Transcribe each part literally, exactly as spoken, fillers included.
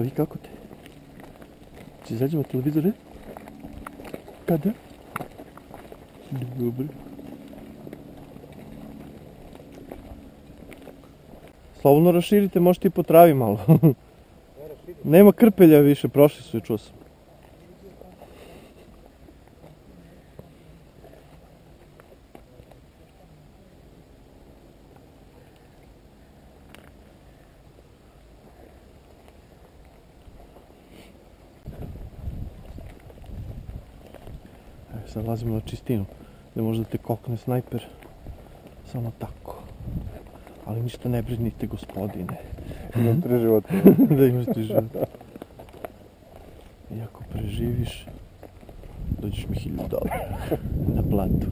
vi kako te? Če izađemo na televizor, ne? Kada? Dobro. Slobodno raširite, možete i po travi malo. Nema krpelja više, prošli su i čuo sam. Sad lazimo na čistinu, da možda te kokne snajper, samo tako. Ali ništa ne brinite, gospodine. Imam tri života. Da imaš tri života. I ako preživiš, dođeš mi hiljadu dolara na platu.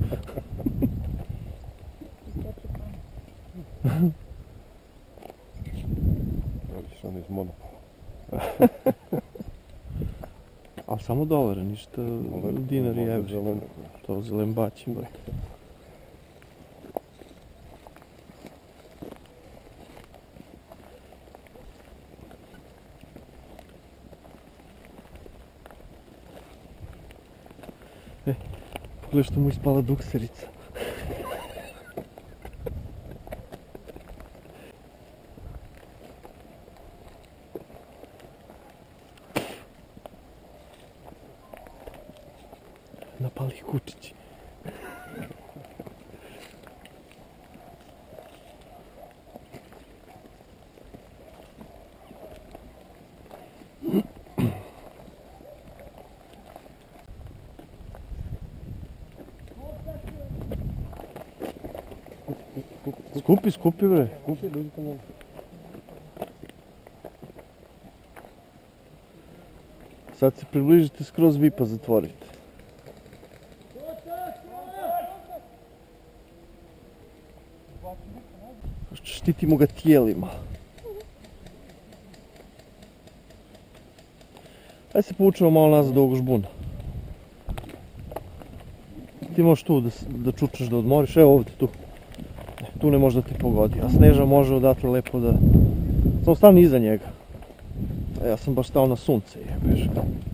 Vidiš ono iz Monopola. Ali samo dolara, ništa dinari i evri. To zelembaći, brate. E, pogledaj što mu ispala dukserica. Napali ih kučići. Skupi, skupi bre. Skupi, dođite malo. Sad se približite skroz vi pa zatvorite. Štitimo ga tijelima. Ajde se povučemo malo nazad do ovog žbuna. Ti možeš tu da, da čučeš, da odmoriš, evo ovdje tu. Tu ne može da te pogodi, a Sneža može odatle lepo da... Samo stani iza njega. E, ja sam baš stao na sunce, jebeš.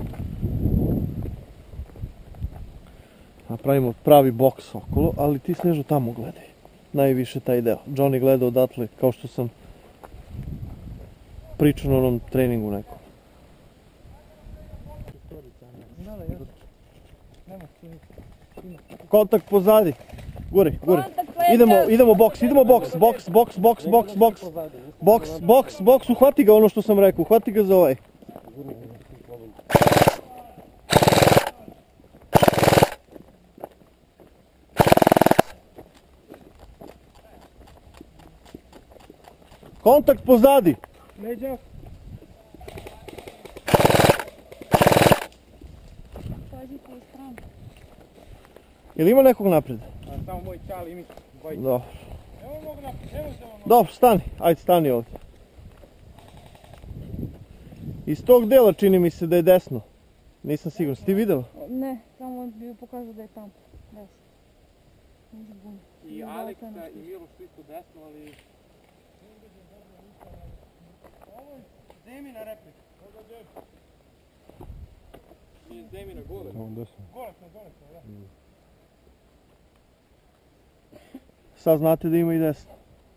Napravimo pravi boks okolo, ali ti Snežo tamo gledaj. Najviše taj deo. Johnny gleda odatle, kao što sam pričao na onom treningu nekom. Kontakt pozadi. Gori, gori. Idemo, idemo boks, idemo boks, boks, boks, boks, boks, boks. Boks, boks, boks, uhvati ga ono što sam rekao, uhvati ga za ovaj. Kontakt pozadi. Leđa. Pazite u stranu. Jel ima nekog naprijed? A samo moj čali i mi dvojica. Dobro. Evo mogu naprijed, evo se ono. Dobro, stani, ajde stani ovdje. Iz tog dela čini mi se da je desno. Nisam siguran, si ti vidjela? Ne, samo bi pokazao da je tamo. Desno. I Aleksa i Miloš svi su desno, ali... Ovo je Zemina replika. Nije Zemina gore. Ovo desno. Gore smo, gore smo, da. Sad znate da ima i desno.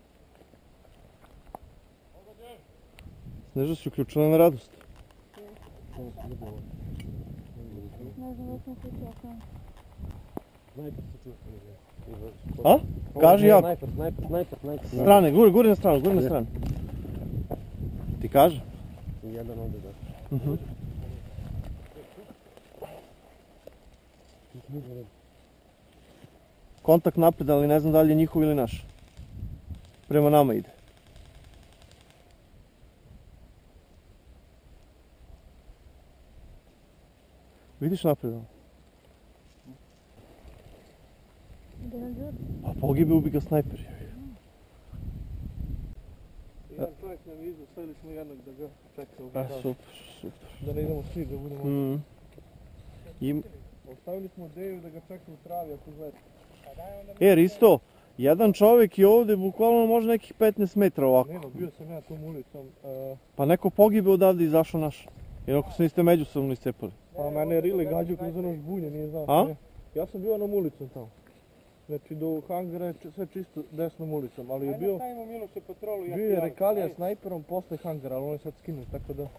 Sneža si uključila na radost. Ne znam da sam kućila tamo. Snajper se čuo. A? Kaži jako. Snajper, snajper, snajper, snajper. Strane, guri, guri na stranu, guri na stranu. Ti kaže? Jedan ovdje, da. Mhm. Kontakt napred, ali ne znam da li je njihov ili naš. Prema nama ide. Vidiš napred? Ide na džur. Pa pogibe, ubi ga snajper. Jedan čovjek nam izu, stavili smo jednog da ga čeka u A, gradu. super, super. Da ne idemo svi, da budemo... Mm. Im... Ostavili smo Deju da ga čeka u travi ako gleda. E, Risto, Jedan čovjek je ovdje bukvalno možda nekih petnaest metra ovako. Nemo, bio sam ja tom ulicom. e, Pa neko pogibe odavde i izašao naš. Jer ako se niste međusobno iscepali. Pa mene je Rile gađao kroz ono žbunje, nije znao A? što je. Ja sam bio onom ulicom tamo. Znači do hangara je č- sve čisto desnom ulicom, ali je bio... Stavimo Miloše patrolu. Bio je Rekalija snajperom posle hangara, ali on je sad skinut, tako da...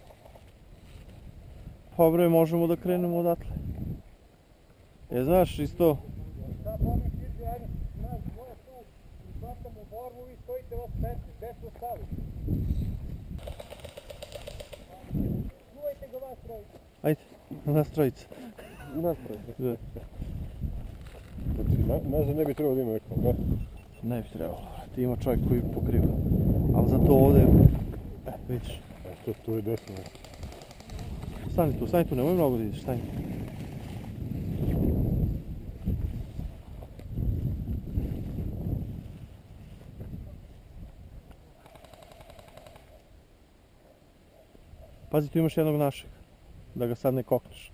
Pa bre, možemo da krenemo odatle. Je, znaš, isto... Da, pomnik iđe, ajde, nas dvoje tu, izvatamo borbu, vi stojite vas petnaest, desno stavi. Čuvajte ga vas trojice. Ajde, nas trojica. Nastrojite. Da. Znači, nazad ne bi trebalo da ima neko, da? Ne bi trebalo, ti ima čovjek koji pokriva. Ali zato ovdje... E, vidiš. A što tu je desno? Stani tu, stani tu, nemoj mnogo da ideš, stani. Pazi, tu imaš jednog našeg, da ga sad ne kokneš.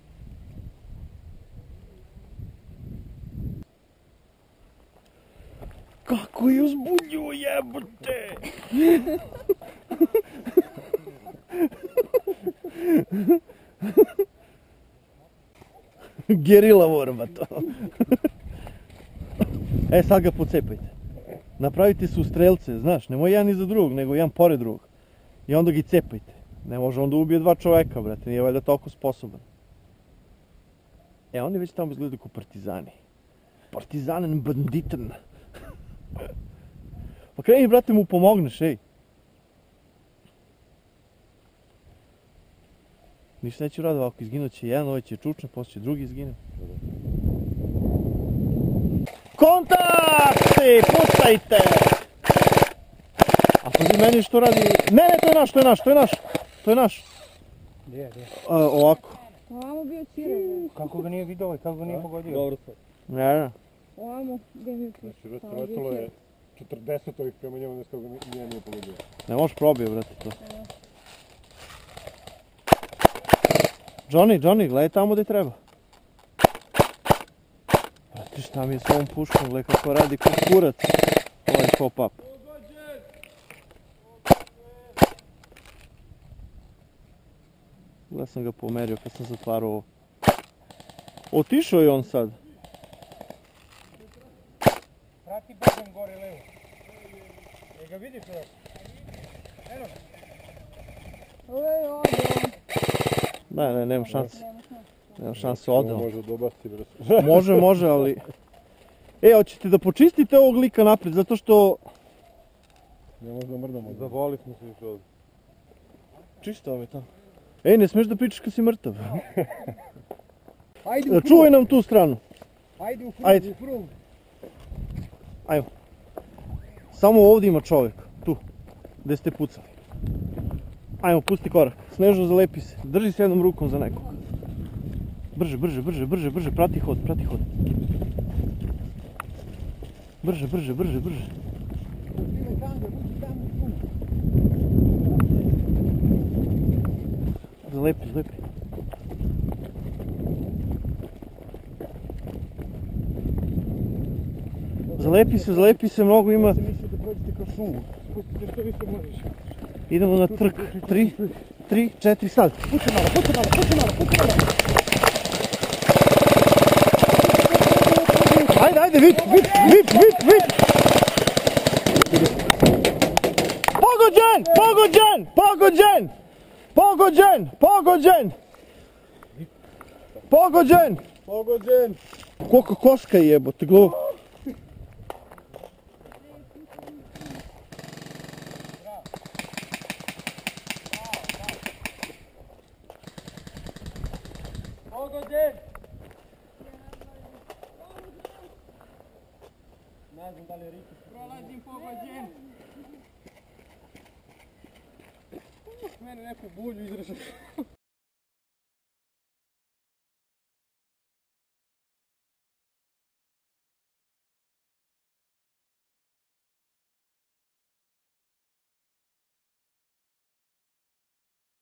Kako je uzbunjivo, jebote! Gerila borba to. E, sad ga pocepajte. Napravite su strelce, znaš, nemoj jedan iza drugog, nego jedan pored drugog. I onda gi cepajte. Ne može onda ubije dva čoveka, brate, nije valjda toliko sposoban. E, oni već tamo izgledaju kao partizani. Partizanen banditen. Pa kreni, brate, mu pomogneš, ej. Ništa neće uraditi ovako, izginut će jedan, ovaj će čučne, poslije će drugi izgine. Kontakti! Pucajte! A pazi meni što radi... Ne, ne, to je naš, to je naš, to je naš! To je naš! Gdje, gdje? A, ovako. Ovamo bio Ciro. Kako ga nije vidio, kako ga nije pogodio? Dobro sad. Ne, ne. Ovamo gdje mi je Znači, letalo je četrdeset ovih prema njemu, nes kako ga nije nije pogodio. Ne možeš probio, brate, to. Johnny, Johnny, gledaj tamo gdje treba. Brate, šta mi je s ovom puškom, gledaj kako radi kao kurac. Ovaj pop-up. Gledaj sam ga pomerio kad sam zatvarao ovo. Otišao je on sad. Prati bogom gore levo. Je ga vidiš ovo? Eno. Ovo je ovdje. Ne, ne, nema šanse. Nema šanse, ode on. Može dobasti, bre. Može, može, ali... E, hoćete da počistite ovog lika naprijed, zato što... Ne možda mrdamo. Zavali smo se još ovdje. Čisto ovaj tamo. Ej, ne smiješ da pričaš kad si mrtav. Ajde u krug. Čuvaj nam tu stranu. Ajde u krug, Ajde. u krug. Ajmo. Samo ovdje ima čovjek. Tu. Gdje ste pucali. Ajmo, pusti korak. Snežo, zalepi se. Drži se jednom rukom za nekog. Brže, brže, brže, brže, brže. Prati hod, prati hod. Brže, brže, brže, brže. Zalepi, zalepi. Zalepi se, zalepi se, mnogo ima. Mislio da prođete kroz šumu. Spustite što više možeš. Idemo na trk. Tri, tri, četiri, sad. Puće malo, puće malo, puće malo, puće malo. Ajde, ajde, vip, vip, vip, vip, vip. Pogođen, pogođen, pogođen. Pogođen, pogođen. Pogođen. Pogođen. Koliko koska jebote, glup. Pogođen. Ne znam da li je Riki. Prolazim pogođen. Mene neku bulju izražao.